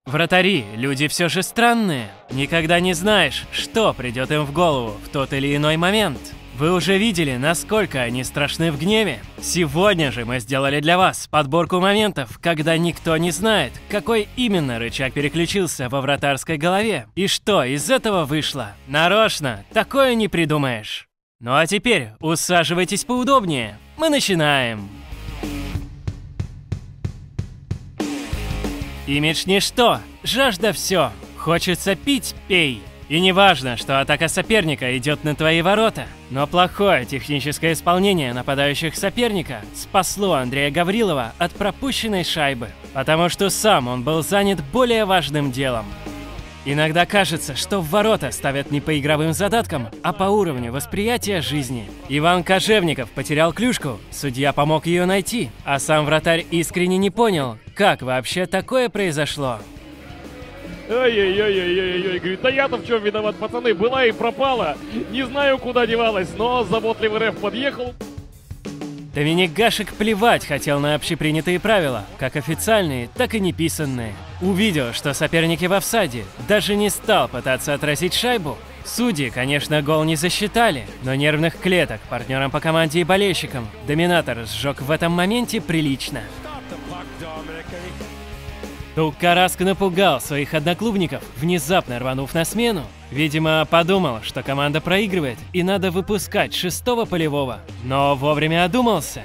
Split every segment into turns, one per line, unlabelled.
Вратари – люди все же странные. Никогда не знаешь, что придет им в голову в тот или иной момент. Вы уже видели, насколько они страшны в гневе. Сегодня же мы сделали для вас подборку моментов, когда никто не знает, какой именно рычаг переключился во вратарской голове. И что из этого вышло. Нарочно, такое не придумаешь. Ну а теперь усаживайтесь поудобнее. Мы начинаем. Имидж ничто, жажда все. Хочется пить – пей. И не важно, что атака соперника идет на твои ворота, но плохое техническое исполнение нападающих соперника спасло Андрея Гаврилова от пропущенной шайбы, потому что сам он был занят более важным делом. Иногда кажется, что в ворота ставят не по игровым задаткам, а по уровню восприятия жизни. Иван Кожевников потерял клюшку, судья помог ее найти, а сам вратарь искренне не понял, как вообще такое произошло.
Ой-ой-ой-ой-ой-ой, говорит, да я-то в чем виноват, пацаны, была и пропала, не знаю, куда девалась, но заботливый реф подъехал.
Доминик Гашек плевать хотел на общепринятые правила, как официальные, так и неписанные. Увидел, что соперники в офсайде, даже не стал пытаться отразить шайбу. Судьи, конечно, гол не засчитали, но нервных клеток партнерам по команде и болельщикам Доминатор сжег в этом моменте прилично. Туккараск напугал своих одноклубников, внезапно рванув на смену. Видимо, подумал, что команда проигрывает и надо выпускать шестого полевого. Но вовремя одумался.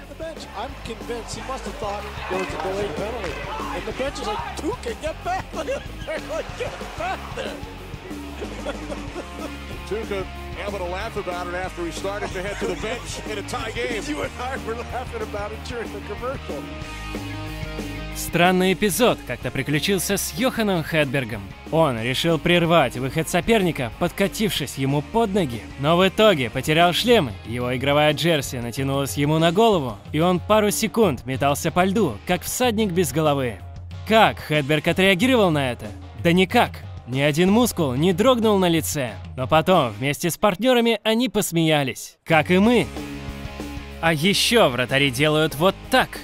Странный эпизод как-то приключился с Йоханом Хедбергом. Он решил прервать выход соперника, подкатившись ему под ноги, но в итоге потерял шлем, его игровая джерси натянулась ему на голову, и он пару секунд метался по льду, как всадник без головы. Как Хедберг отреагировал на это? Да никак. Ни один мускул не дрогнул на лице, но потом вместе с партнерами они посмеялись, как и мы. А еще вратари делают вот так.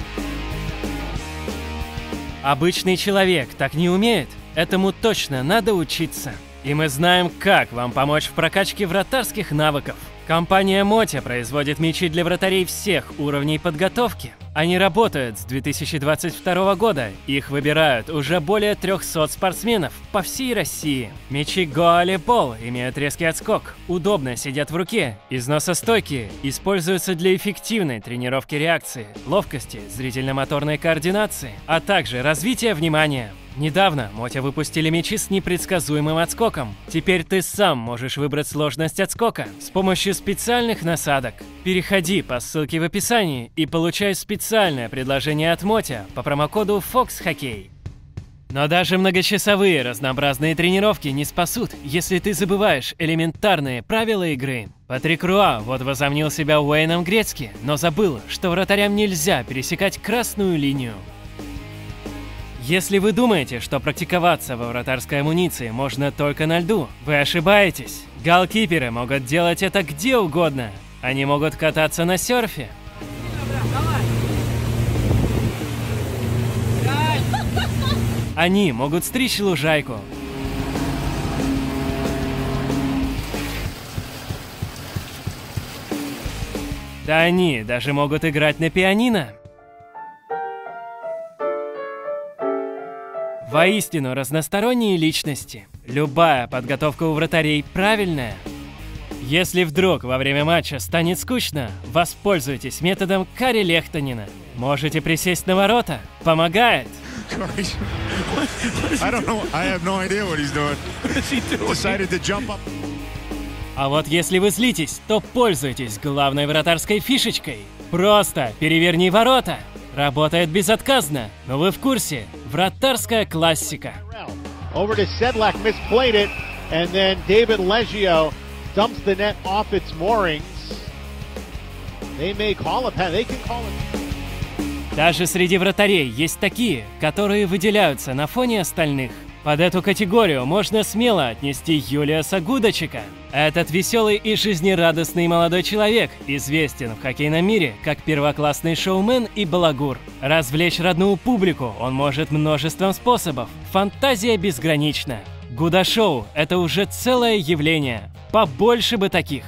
Обычный человек так не умеет, этому точно надо учиться. И мы знаем, как вам помочь в прокачке вратарских навыков. Компания Мотя производит мячи для вратарей всех уровней подготовки. Они работают с 2022 года, их выбирают уже более 300 спортсменов по всей России. Мячи Гоалибол имеют резкий отскок, удобно сидят в руке, износостойкие, используются для эффективной тренировки реакции, ловкости, зрительно-моторной координации, а также развития внимания. Недавно Мотя выпустили мячи с непредсказуемым отскоком. Теперь ты сам можешь выбрать сложность отскока с помощью специальных насадок. Переходи по ссылке в описании и получай специальное предложение от Мотя по промокоду FOXHOCKEY. Но даже многочасовые разнообразные тренировки не спасут, если ты забываешь элементарные правила игры. Патрик Руа вот возомнил себя Уэйном Грецки, но забыл, что вратарям нельзя пересекать красную линию. Если вы думаете, что практиковаться во вратарской амуниции можно только на льду, вы ошибаетесь. Голкиперы могут делать это где угодно. Они могут кататься на серфе. Они могут стричь лужайку. Да они даже могут играть на пианино. Воистину разносторонние личности. Любая подготовка у вратарей правильная. Если вдруг во время матча станет скучно, воспользуйтесь методом Кари Лехтонена. Можете присесть на ворота. Помогает. А вот если вы злитесь, то пользуйтесь главной вратарской фишечкой. Просто переверни ворота. Работает безотказно, но вы в курсе. Вратарская классика.
Over to Sedlak, misplayed it, and then David Leggio dumps the net off its moorings. They may call a pen, they can call it.
Даже среди вратарей есть такие, которые выделяются на фоне остальных. Под эту категорию можно смело отнести Юлиаса Гудочека. Этот веселый и жизнерадостный молодой человек известен в хоккейном мире как первоклассный шоумен и балагур. Развлечь родную публику он может множеством способов. Фантазия безгранична. Гуда-шоу – это уже целое явление. Побольше бы таких.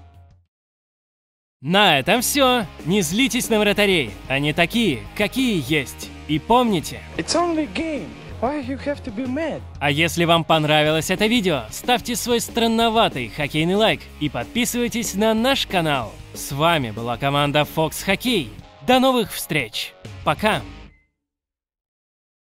На этом все. Не злитесь на вратарей. Они такие, какие есть. И помните...
It's only a game. Why you have to be mad?
А если вам понравилось это видео, ставьте свой странноватый хоккейный лайк и подписывайтесь на наш канал. С вами была команда Fox Hockey. До новых встреч. Пока.